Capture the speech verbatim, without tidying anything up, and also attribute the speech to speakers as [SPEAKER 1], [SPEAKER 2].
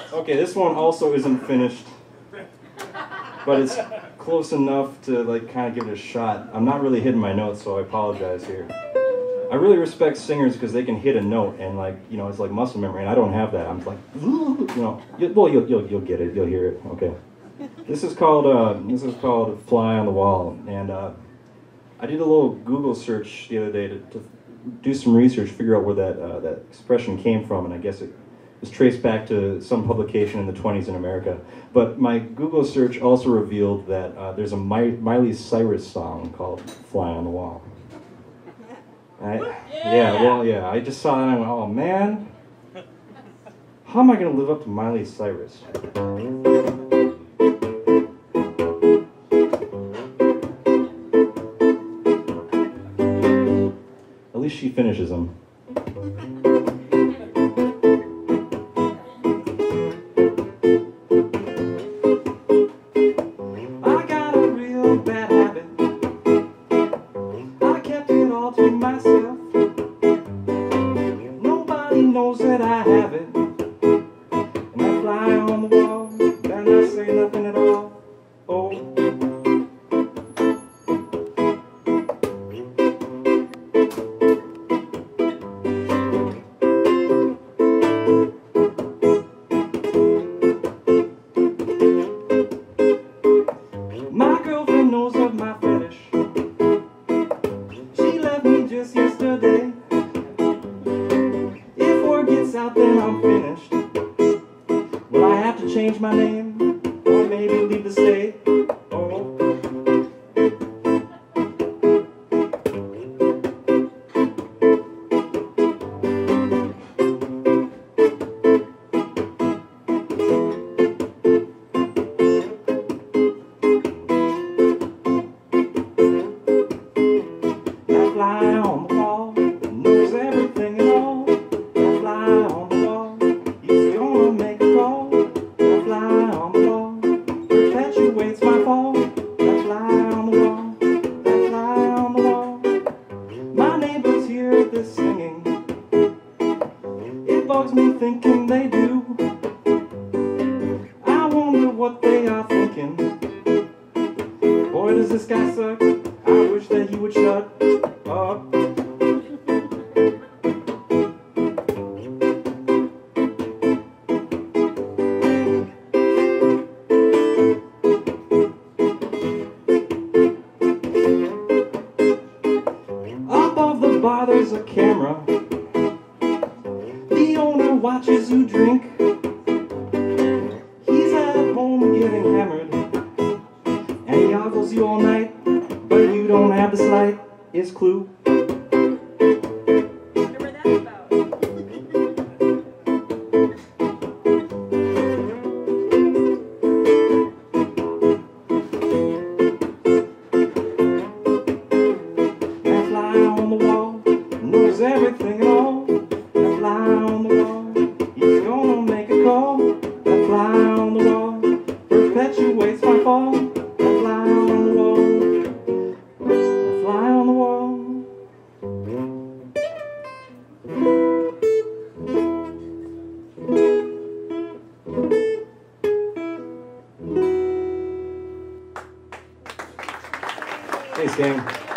[SPEAKER 1] Okay, this one also isn't finished, but it's close enough to like kind of give it a shot. I'm not really hitting my notes, so I apologize here. I really respect singers because they can hit a note and like, you know, it's like muscle memory, and I don't have that. I'm like, you know, you, well, you'll, you'll, you'll get it, you'll hear it, okay. This is called, uh, this is called Fly on the Wall, and uh, I did a little Google search the other day to, to do some research, figure out where that, uh, that expression came from, and I guess it was traced back to some publication in the twenties in America. But my Google search also revealed that uh, there's a My Miley Cyrus song called Fly on the Wall. I, yeah. yeah, well, yeah, I just saw that and I went, oh man, how am I going to live up to Miley Cyrus? At least she finishes them. I got a real bad habit. I kept it all to myself. Nobody knows that I have it. And I fly on the wall, and I say nothing at all. Oh. My girlfriend knows of my fetish. She left me just yesterday. If word gets out, then I'm finished. Will I have to change my name? Or maybe leave the state? Oh. Fly on the wall, knows everything and all. That fly on the wall, he's gonna make a call. That fly on the wall, perpetuates my fall. That fly on the wall, that fly on the wall. My neighbors hear this singing. It bugs me thinking they do. I wonder what they are thinking. Boy, does this guy suck. I wish that he would shut up. Above the bar there's a camera. The owner watches you drink. He's at home getting hammered, and he ogles you all night, but you don't have the slightest clue.
[SPEAKER 2] Wonder what that's about.
[SPEAKER 1] That fly on the wall knows everything at all. That fly on the wall, he's gonna make a call. That fly on the wall perpetuates my fall. That fly on the wall, that fly on the wall. Thanks, gang.